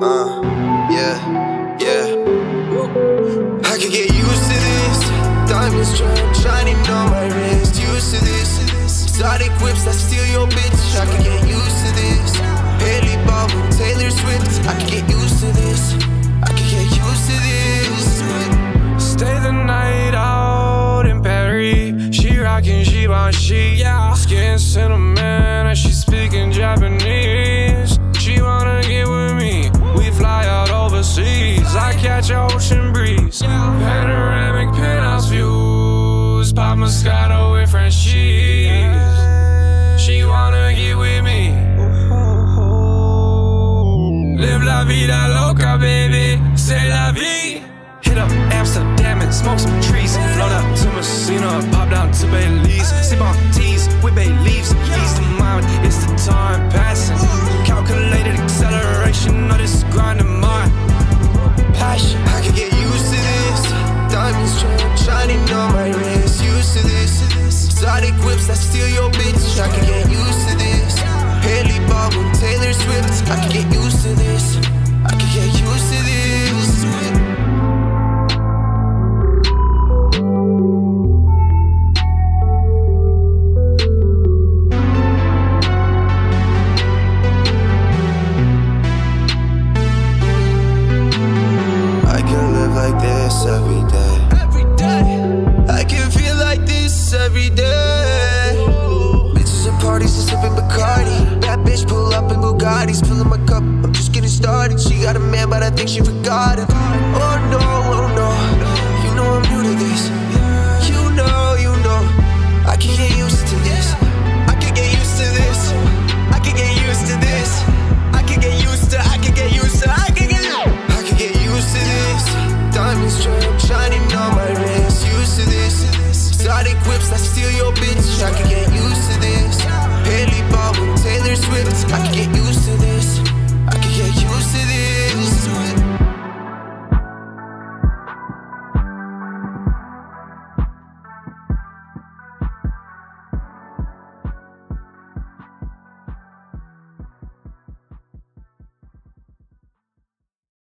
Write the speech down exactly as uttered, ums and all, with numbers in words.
Uh, yeah, yeah. I could get used to this. Diamonds shining on my wrist. Used to this. Exotic whips that steal your bitch. I could get used to this. Haley Baldwin, Taylor Swift. I could get used to this. I could get used to this. Stay the night out in Paris. She rockin' Givenchy, yeah. Skin cinnamon and she speaking Japanese. She wanna get with me. We fly out overseas. I catch an ocean breeze. Panoramic penthouse views. Pop Moscato with French cheese. She wanna get with me. Live la vida loca, baby. C'est la vie. Hit up Amsterdam and smoke some trees. Float up to Messina, pop down to Belize. Sip on teas with bay leaves. Ease the mind, it's the time passing. Calculated acceleration of this grinding mind. Passion, I could get used to this. Diamonds shining on my wrist. Used to this. Exotic whips that steal your bitch. I could get used to this. Haley Baldwin, Taylor Swift. I could get used to this. I could get used to this. I can live like this every day. Every day. I can feel like this every day. Bitches at parties and sipping Bacardi. Bad bitch pull up in Bugattis, filling my cup. I'm just getting started. She got a man, but I think she forgot him. Oh no, oh no. You know I'm new to this. You know, you know. I can get used to this. I can get used to this. I can get used to this. I can get used to. I can get used to. I can get. I can get used to this. Diamonds shining on my wrist. Used to this. Exotic whips that steal your bitch. I can get